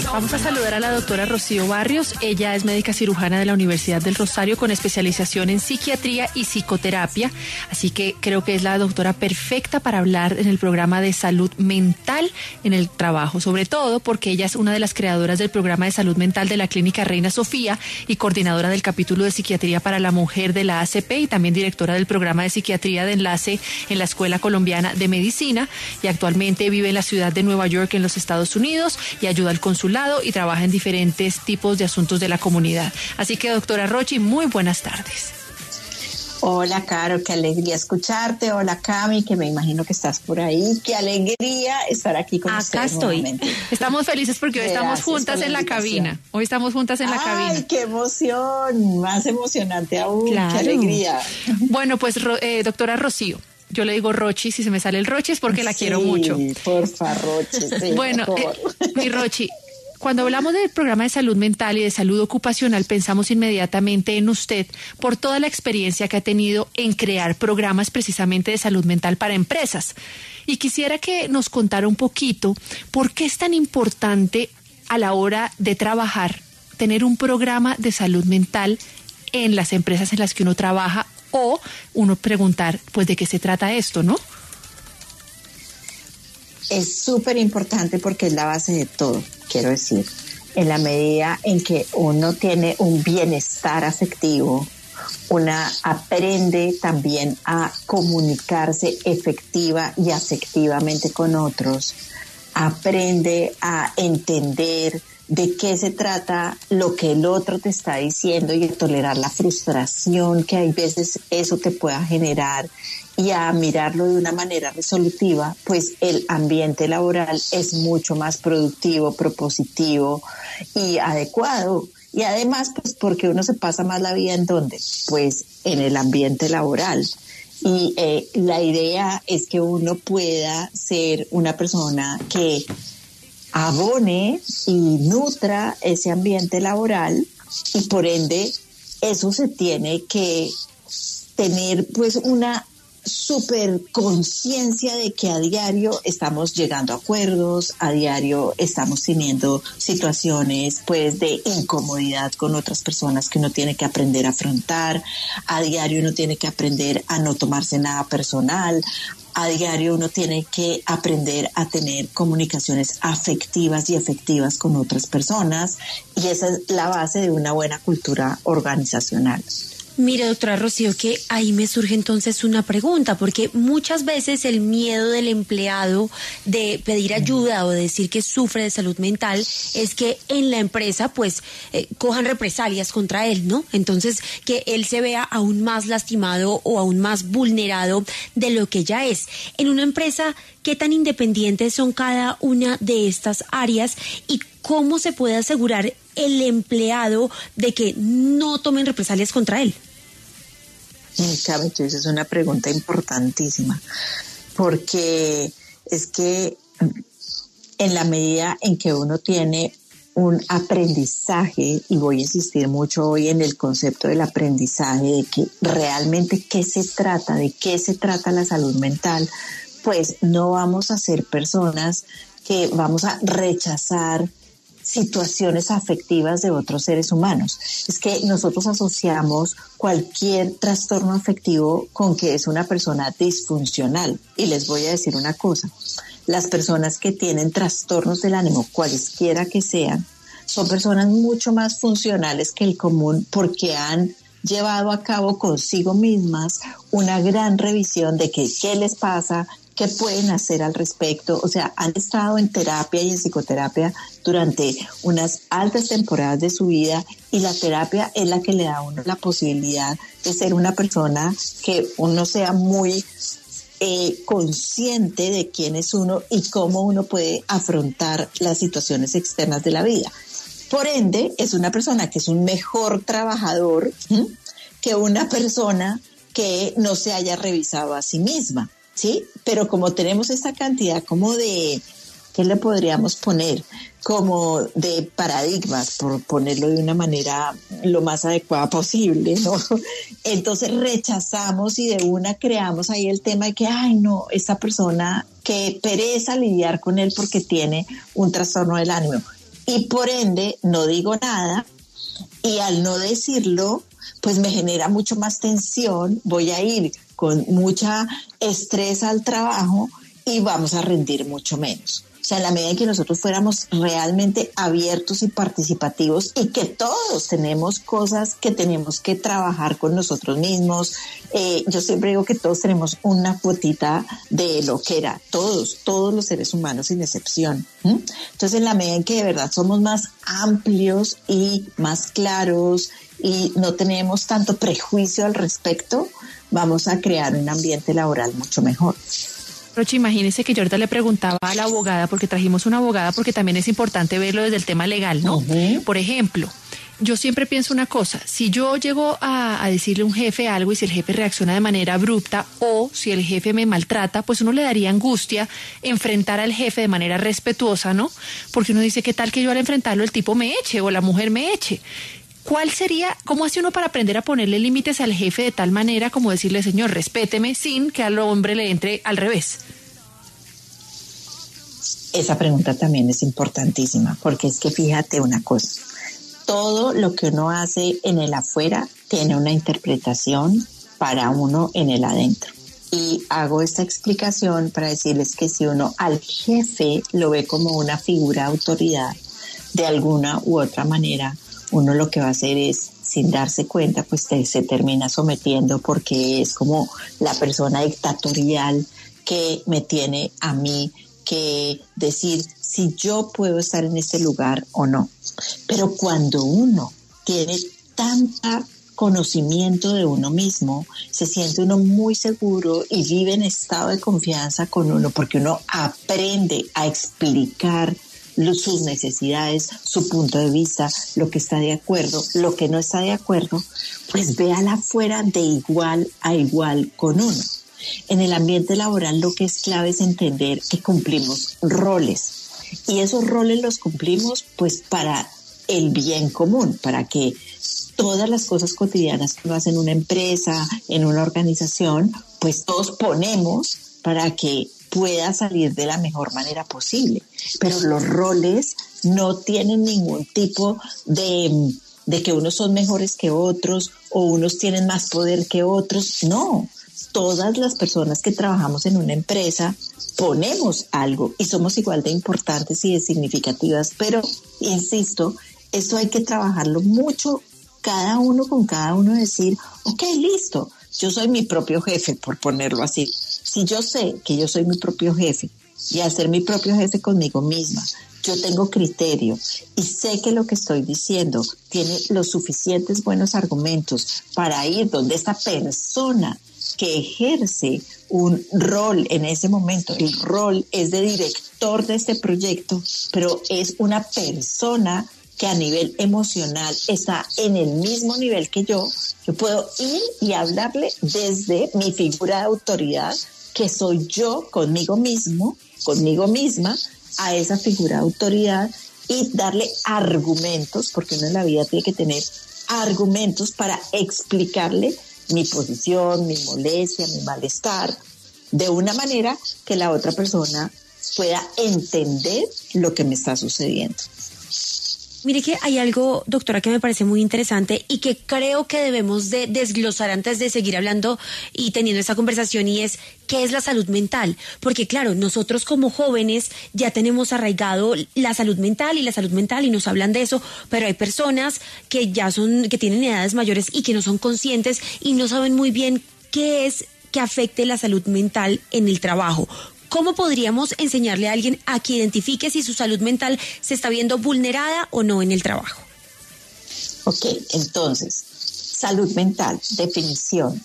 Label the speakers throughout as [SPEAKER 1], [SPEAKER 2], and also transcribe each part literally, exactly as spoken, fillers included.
[SPEAKER 1] Vamos a saludar a la doctora Rocío Barrios. Ella es médica cirujana de la Universidad del Rosario con especialización en psiquiatría y psicoterapia. Así que creo que es la doctora perfecta para hablar en el programa de salud mental en el trabajo. Sobre todo porque ella es una de las creadoras del programa de salud mental de la Clínica Reina Sofía y coordinadora del capítulo de psiquiatría para la mujer de la A C P y también directora del programa de psiquiatría de enlace en la Escuela Colombiana de Medicina. Y actualmente vive en la ciudad de Nueva York en los Estados Unidos y ayuda al consulado y trabaja en diferentes tipos de asuntos de la comunidad. Así que, doctora Rochi, muy buenas tardes.
[SPEAKER 2] Hola, Caro, qué alegría escucharte. Hola, Cami, que me imagino que estás por ahí. Qué alegría estar aquí con
[SPEAKER 1] Acá
[SPEAKER 2] ustedes
[SPEAKER 1] estoy.
[SPEAKER 2] nuevamente.
[SPEAKER 1] Estamos felices porque hoy
[SPEAKER 2] Gracias
[SPEAKER 1] estamos juntas
[SPEAKER 2] la
[SPEAKER 1] en la
[SPEAKER 2] invitación.
[SPEAKER 1] cabina. Hoy estamos juntas en la
[SPEAKER 2] Ay,
[SPEAKER 1] cabina.
[SPEAKER 2] ¡ay, qué emoción! Más emocionante aún.
[SPEAKER 1] Claro.
[SPEAKER 2] ¡Qué alegría!
[SPEAKER 1] Bueno, pues, eh, doctora Rocío, yo le digo Rochi, si se me sale el Rochi es porque la
[SPEAKER 2] Sí,
[SPEAKER 1] quiero mucho.
[SPEAKER 2] porfa, Rochi, sí,
[SPEAKER 1] Bueno,
[SPEAKER 2] por
[SPEAKER 1] eh,
[SPEAKER 2] favor.
[SPEAKER 1] mi Rochi, cuando hablamos del programa de salud mental y de salud ocupacional, pensamos inmediatamente en usted por toda la experiencia que ha tenido en crear programas precisamente de salud mental para empresas. Y quisiera que nos contara un poquito por qué es tan importante a la hora de trabajar tener un programa de salud mental en las empresas en las que uno trabaja o uno preguntar, pues, de qué se trata esto, ¿no?
[SPEAKER 2] Es súper importante porque es la base de todo, quiero decir. En la medida en que uno tiene un bienestar afectivo, una aprende también a comunicarse efectiva y afectivamente con otros, aprende a entender de qué se trata lo que el otro te está diciendo y a tolerar la frustración que hay veces eso te pueda generar y a mirarlo de una manera resolutiva, pues el ambiente laboral es mucho más productivo, propositivo y adecuado. Y además, pues porque uno se pasa más la vida en ¿dónde? Pues en el ambiente laboral. Y eh, la idea es que uno pueda ser una persona que abone y nutra ese ambiente laboral y por ende eso se tiene que tener pues una súper conciencia de que a diario estamos llegando a acuerdos, a diario estamos teniendo situaciones pues de incomodidad con otras personas que uno tiene que aprender a afrontar, a diario uno tiene que aprender a no tomarse nada personal, a diario uno tiene que aprender a tener comunicaciones afectivas y efectivas con otras personas y esa es la base de una buena cultura organizacional.
[SPEAKER 3] Mire, doctora Rocío, que ahí me surge entonces una pregunta, porque muchas veces el miedo del empleado de pedir ayuda o de decir que sufre de salud mental es que en la empresa pues eh, cojan represalias contra él, ¿no? Entonces que él se vea aún más lastimado o aún más vulnerado de lo que ya es. En una empresa, ¿qué tan independientes son cada una de estas áreas y cómo se puede asegurar el empleado de que no tomen represalias contra él?
[SPEAKER 2] Cami, esa es una pregunta importantísima, porque es que en la medida en que uno tiene un aprendizaje, y voy a insistir mucho hoy en el concepto del aprendizaje, de que realmente qué se trata, de qué se trata la salud mental, pues no vamos a ser personas que vamos a rechazar situaciones afectivas de otros seres humanos. Es que nosotros asociamos cualquier trastorno afectivo con que es una persona disfuncional. Y les voy a decir una cosa, las personas que tienen trastornos del ánimo, cualesquiera que sean, son personas mucho más funcionales que el común porque han llevado a cabo consigo mismas una gran revisión de que, qué les pasa, qué pueden hacer al respecto. O sea, han estado en terapia y en psicoterapia durante unas altas temporadas de su vida y la terapia es la que le da a uno la posibilidad de ser una persona que uno sea muy eh, consciente de quién es uno y cómo uno puede afrontar las situaciones externas de la vida. Por ende, es una persona que es un mejor trabajador ¿sí? que una persona que no se haya revisado a sí misma. ¿Sí? Pero como tenemos esta cantidad como de, ¿qué le podríamos poner? Como de paradigmas, por ponerlo de una manera lo más adecuada posible, ¿no? Entonces rechazamos y de una creamos ahí el tema de que, ay no, esta persona, que pereza lidiar con él porque tiene un trastorno del ánimo. y por ende no digo nada, y al no decirlo, pues me genera mucho más tensión, voy a ir con mucha estrés al trabajo y vamos a rendir mucho menos. O sea, en la medida en que nosotros fuéramos realmente abiertos y participativos y que todos tenemos cosas que tenemos que trabajar con nosotros mismos. Eh, yo siempre digo que todos tenemos una cuotita de loquera, todos, todos los seres humanos sin excepción. ¿Mm? Entonces, en la medida en que de verdad somos más amplios y más claros y no tenemos tanto prejuicio al respecto, vamos a crear un ambiente laboral mucho mejor.
[SPEAKER 1] Rochi, imagínese que yo ahorita le preguntaba a la abogada, porque trajimos una abogada, porque también es importante verlo desde el tema legal, ¿no? Uh-huh. Por ejemplo, yo siempre pienso una cosa, si yo llego a, a decirle a un jefe algo y si el jefe reacciona de manera abrupta o si el jefe me maltrata, pues uno le daría angustia enfrentar al jefe de manera respetuosa, ¿no? Porque uno dice, ¿qué tal que yo al enfrentarlo el tipo me eche o la mujer me eche? ¿Cuál sería, cómo hace uno para aprender a ponerle límites al jefe de tal manera como decirle, señor, respéteme, sin que al hombre le entre al revés?
[SPEAKER 2] Esa pregunta también es importantísima, porque es que fíjate una cosa, todo lo que uno hace en el afuera tiene una interpretación para uno en el adentro. Y hago esta explicación para decirles que si uno al jefe lo ve como una figura de autoridad, de alguna u otra manera, uno lo que va a hacer es, sin darse cuenta, pues te, se termina sometiendo porque es como la persona dictatorial que me tiene a mí que decir si yo puedo estar en este lugar o no. Pero cuando uno tiene tanta conocimiento de uno mismo, se siente uno muy seguro y vive en estado de confianza con uno porque uno aprende a explicar sus necesidades, su punto de vista, lo que está de acuerdo, lo que no está de acuerdo, pues véala afuera de igual a igual con uno. En el ambiente laboral lo que es clave es entender que cumplimos roles y esos roles los cumplimos pues para el bien común, para que todas las cosas cotidianas que uno hace en una empresa, en una organización, pues todos ponemos para que pueda salir de la mejor manera posible. Pero los roles no tienen ningún tipo de, de que unos son mejores que otros o unos tienen más poder que otros. No, todas las personas que trabajamos en una empresa ponemos algo y somos igual de importantes y de significativas, pero insisto, esto hay que trabajarlo mucho, cada uno con cada uno, decir, ok, listo, yo soy mi propio jefe, por ponerlo así. Si yo sé que yo soy mi propio jefe y al ser mi propio jefe conmigo misma, yo tengo criterio y sé que lo que estoy diciendo tiene los suficientes buenos argumentos para ir donde esta persona que ejerce un rol en ese momento, el rol es de director de este proyecto, pero es una persona que a nivel emocional está en el mismo nivel que yo, yo puedo ir y hablarle desde mi figura de autoridad, que soy yo conmigo mismo, conmigo misma, a esa figura de autoridad y darle argumentos, porque uno en la vida tiene que tener argumentos para explicarle mi posición, mi molestia, mi malestar, de una manera que la otra persona pueda entender lo que me está sucediendo.
[SPEAKER 3] Mire que hay algo, doctora, que me parece muy interesante y que creo que debemos de desglosar antes de seguir hablando y teniendo esta conversación, y es ¿qué es la salud mental? Porque claro, nosotros como jóvenes ya tenemos arraigado la salud mental y la salud mental y nos hablan de eso, pero hay personas que ya son, que tienen edades mayores y que no son conscientes y no saben muy bien qué es que afecte la salud mental en el trabajo. ¿Cómo podríamos enseñarle a alguien a que identifique si su salud mental se está viendo vulnerada o no en el trabajo?
[SPEAKER 2] Ok, entonces, salud mental, definición.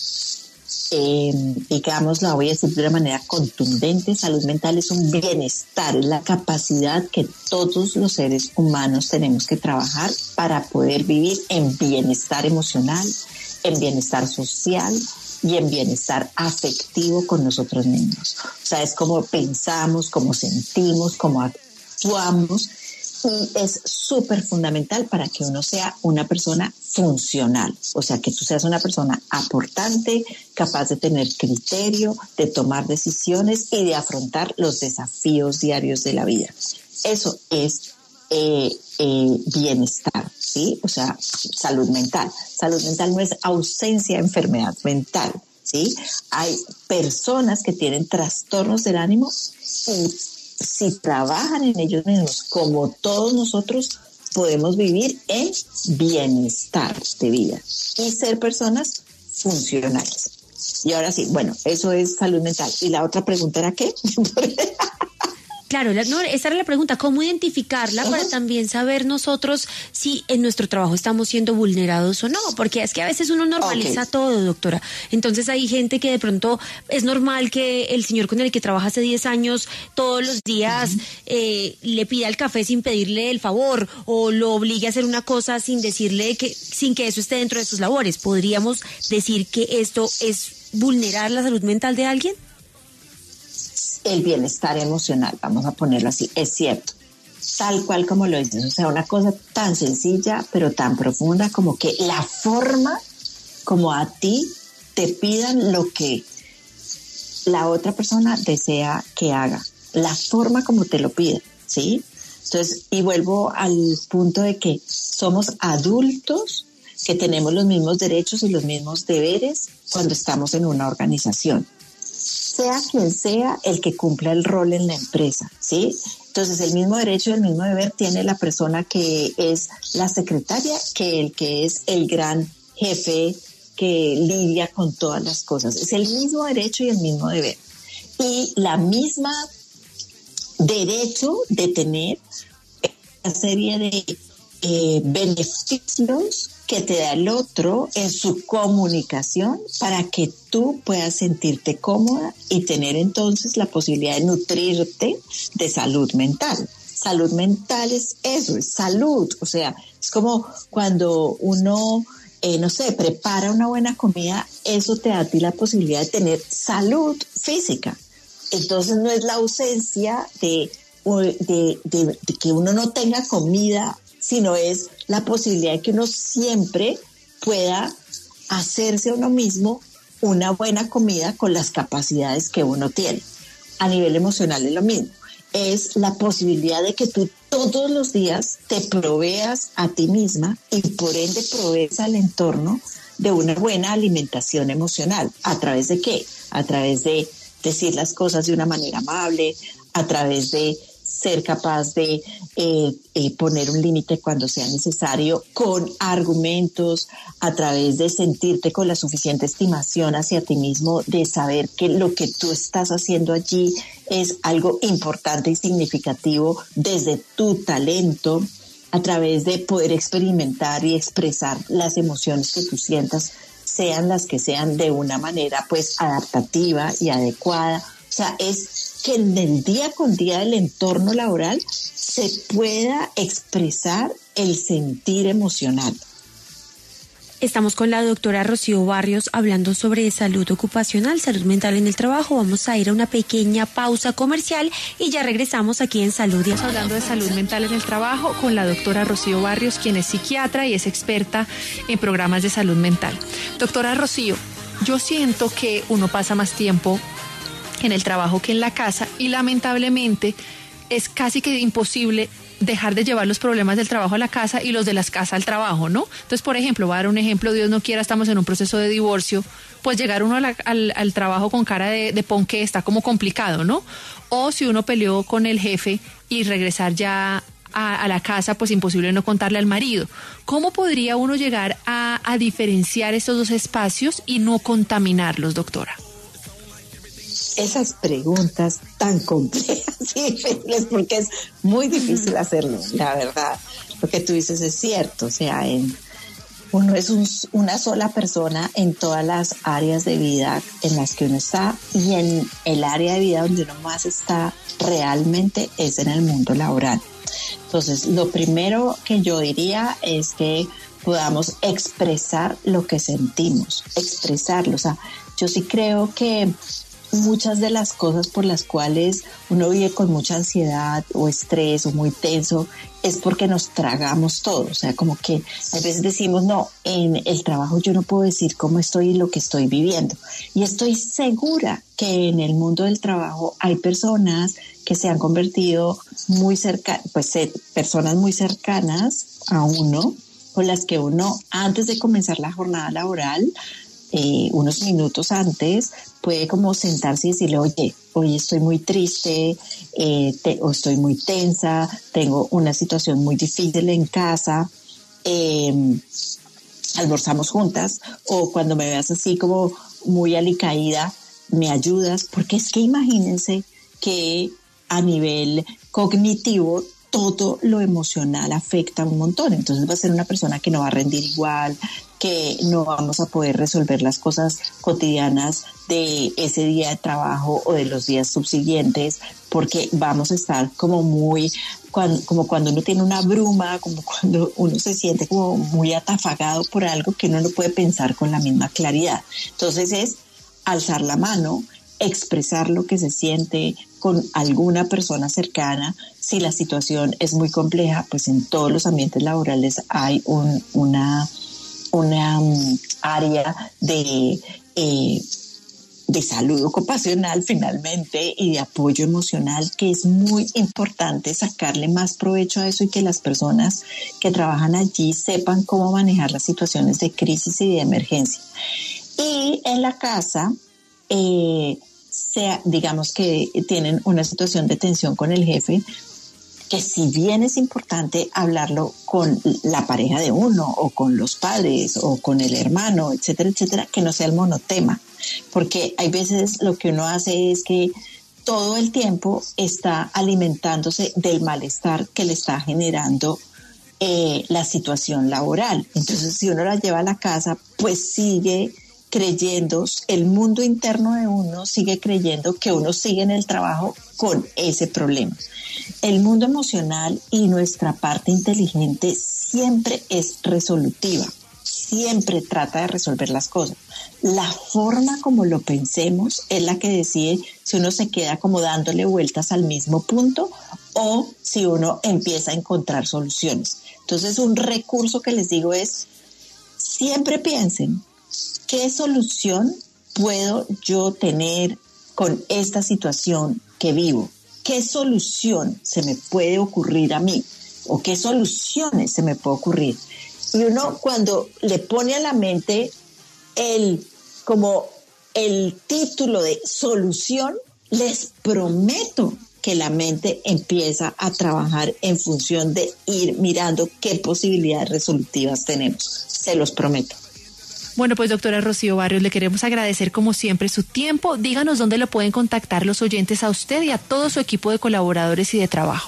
[SPEAKER 2] Eh, digamos, la voy a decir de una manera contundente. Salud mental es un bienestar, es la capacidad que todos los seres humanos tenemos que trabajar para poder vivir en bienestar emocional, en bienestar social y en bienestar afectivo con nosotros mismos. O sea, es como pensamos, como sentimos, como actuamos, y es súper fundamental para que uno sea una persona funcional. O sea, que tú seas una persona aportante, capaz de tener criterio, de tomar decisiones y de afrontar los desafíos diarios de la vida. Eso es eh, eh, bienestar, ¿sí? O sea, salud mental. Salud mental no es ausencia de enfermedad mental, ¿sí? Hay personas que tienen trastornos del ánimo y si trabajan en ellos mismos, como todos nosotros, podemos vivir en bienestar de vida y ser personas funcionales. Y ahora sí, bueno, eso es salud mental. ¿Y la otra pregunta era qué?
[SPEAKER 3] Claro, la, no, esa era la pregunta, ¿cómo identificarla? Uh-huh. Para también saber nosotros si en nuestro trabajo estamos siendo vulnerados o no, porque es que a veces uno normaliza okay. todo, doctora. Entonces hay gente que de pronto es normal que el señor con el que trabaja hace diez años todos los días uh-huh. eh, le pida el café sin pedirle el favor o lo obligue a hacer una cosa sin decirle que, sin que eso esté dentro de sus labores. ¿Podríamos decir que esto es vulnerar la salud mental de alguien?
[SPEAKER 2] El bienestar emocional, vamos a ponerlo así, es cierto, tal cual como lo dices, o sea, una cosa tan sencilla pero tan profunda como que la forma como a ti te pidan lo que la otra persona desea que haga, la forma como te lo piden, ¿sí? Entonces, y vuelvo al punto de que somos adultos que tenemos los mismos derechos y los mismos deberes cuando estamos en una organización, sea quien sea el que cumpla el rol en la empresa, ¿sí? Entonces, el mismo derecho y el mismo deber tiene la persona que es la secretaria que el que es el gran jefe que lidia con todas las cosas. Es el mismo derecho y el mismo deber. Y la misma derecho de tener una serie de eh, beneficios que te da el otro en su comunicación para que tú puedas sentirte cómoda y tener entonces la posibilidad de nutrirte de salud mental. Salud mental es eso, es salud. O sea, es como cuando uno, eh, no sé, prepara una buena comida, eso te da a ti la posibilidad de tener salud física. Entonces no es la ausencia de, de, de, de que uno no tenga comida, sino es la posibilidad de que uno siempre pueda hacerse a uno mismo una buena comida con las capacidades que uno tiene. A nivel emocional es lo mismo. Es la posibilidad de que tú todos los días te proveas a ti misma y por ende provees al entorno de una buena alimentación emocional. ¿A través de qué? A través de decir las cosas de una manera amable, a través de ser capaz de eh, eh, poner un límite cuando sea necesario, con argumentos, a través de sentirte con la suficiente estimación hacia ti mismo, de saber que lo que tú estás haciendo allí es algo importante y significativo desde tu talento, a través de poder experimentar y expresar las emociones que tú sientas, sean las que sean, de una manera pues adaptativa y adecuada. O sea, es que en el día con día del entorno laboral se pueda expresar el sentir emocional.
[SPEAKER 3] Estamos con la doctora Rocío Barrios hablando sobre salud ocupacional, salud mental en el trabajo. Vamos a ir a una pequeña pausa comercial y ya regresamos aquí en Salud.
[SPEAKER 1] Estamos hablando de salud mental en el trabajo con la doctora Rocío Barrios, quien es psiquiatra y es experta en programas de salud mental. Doctora Rocío, yo siento que uno pasa más tiempo en el trabajo que en la casa y lamentablemente es casi que imposible dejar de llevar los problemas del trabajo a la casa y los de las casas al trabajo, ¿no? Entonces, por ejemplo, voy a dar un ejemplo, Dios no quiera, estamos en un proceso de divorcio, pues llegar uno a la, al, al trabajo con cara de, de ponqué está como complicado, ¿no? O si uno peleó con el jefe y regresar ya a, a la casa, pues imposible no contarle al marido. ¿Cómo podría uno llegar a, a diferenciar estos dos espacios y no contaminarlos, doctora?
[SPEAKER 2] Esas preguntas tan complejas y difíciles, porque es muy difícil hacerlo, la verdad. Lo que tú dices es cierto, o sea, en, uno es un, una sola persona en todas las áreas de vida en las que uno está, y en el área de vida donde uno más está realmente es en el mundo laboral. Entonces, lo primero que yo diría es que podamos expresar lo que sentimos, expresarlo. O sea, yo sí creo que muchas de las cosas por las cuales uno vive con mucha ansiedad o estrés o muy tenso es porque nos tragamos todo. O sea, como que a veces decimos, no, en el trabajo yo no puedo decir cómo estoy y lo que estoy viviendo. Y estoy segura que en el mundo del trabajo hay personas que se han convertido muy cerca, pues eh, personas muy cercanas a uno, con las que uno antes de comenzar la jornada laboral, eh, unos minutos antes, puede como sentarse y decirle, oye, hoy estoy muy triste, eh, te, o estoy muy tensa, tengo una situación muy difícil en casa, eh, almorzamos juntas, o cuando me veas así como muy alicaída, me ayudas, porque es que imagínense que a nivel cognitivo todo lo emocional afecta un montón, entonces va a ser una persona que no va a rendir igual, que no vamos a poder resolver las cosas cotidianas de ese día de trabajo o de los días subsiguientes, porque vamos a estar como muy, cuando, como cuando uno tiene una bruma, como cuando uno se siente como muy atafagado por algo que uno no puede pensar con la misma claridad. Entonces es alzar la mano, expresar lo que se siente con alguna persona cercana. Si la situación es muy compleja, pues en todos los ambientes laborales hay un, una, una um, área de, eh, de salud ocupacional finalmente y de apoyo emocional, que es muy importante sacarle más provecho a eso y que las personas que trabajan allí sepan cómo manejar las situaciones de crisis y de emergencia. Y en la casa, eh, sea, digamos que tienen una situación de tensión con el jefe, que si bien es importante hablarlo con la pareja de uno o con los padres o con el hermano, etcétera, etcétera, que no sea el monotema, porque hay veces lo que uno hace es que todo el tiempo está alimentándose del malestar que le está generando eh, la situación laboral. Entonces, si uno la lleva a la casa, pues sigue creyendo, el mundo interno de uno sigue creyendo que uno sigue en el trabajo con ese problema. El mundo emocional y nuestra parte inteligente siempre es resolutiva, siempre trata de resolver las cosas. La forma como lo pensemos es la que decide si uno se queda como dándole vueltas al mismo punto o si uno empieza a encontrar soluciones. Entonces, un recurso que les digo es, siempre piensen, ¿qué solución puedo yo tener con esta situación que vivo? ¿Qué solución se me puede ocurrir a mí? ¿O qué soluciones se me puede ocurrir? Y uno cuando le pone a la mente el, como el título de solución, les prometo que la mente empieza a trabajar en función de ir mirando qué posibilidades resolutivas tenemos. Se los prometo.
[SPEAKER 1] Bueno, pues doctora Rocío Barrios, le queremos agradecer como siempre su tiempo. Díganos dónde lo pueden contactar los oyentes a usted y a todo su equipo de colaboradores y de trabajo.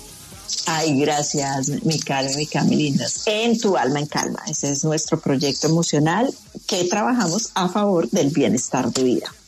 [SPEAKER 2] Ay, gracias, mi Carmen, mi Cami lindas. En Tu Alma en Calma. Ese es nuestro proyecto emocional que trabajamos a favor del bienestar de vida.